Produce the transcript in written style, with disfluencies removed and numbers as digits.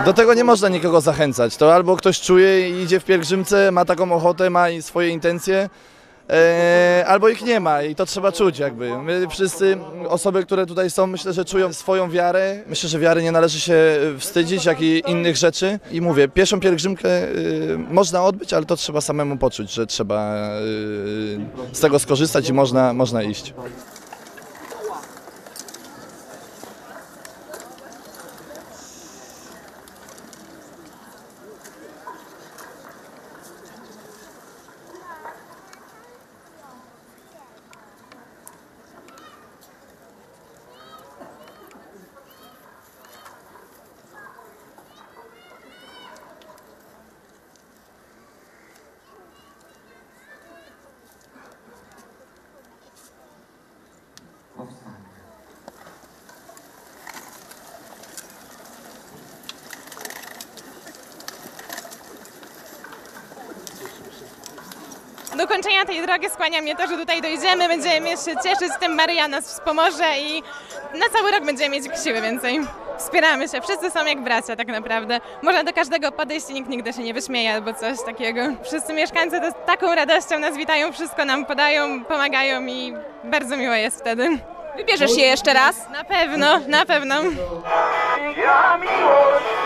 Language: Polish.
Do tego nie można nikogo zachęcać. To albo ktoś czuje i idzie w pielgrzymce, ma taką ochotę, ma swoje intencje, albo ich nie ma i to trzeba czuć jakby. My wszyscy, osoby, które tutaj są, myślę, że czują swoją wiarę. Myślę, że wiary nie należy się wstydzić, jak i innych rzeczy. I mówię, pieszą pielgrzymkę można odbyć, ale to trzeba samemu poczuć, że trzeba z tego skorzystać i można iść. Do kończenia tej drogi skłania mnie to, że tutaj dojdziemy, będziemy się cieszyć tym, Maryja nas wspomoże i na cały rok będziemy mieć siły więcej. Wspieramy się, wszyscy są jak bracia tak naprawdę. Można do każdego podejść i nikt nigdy się nie wyśmieje albo coś takiego. Wszyscy mieszkańcy to z taką radością nas witają, wszystko nam podają, pomagają i bardzo miło jest wtedy. Wybierzesz się jeszcze raz? Na pewno, na pewno. Ja miłość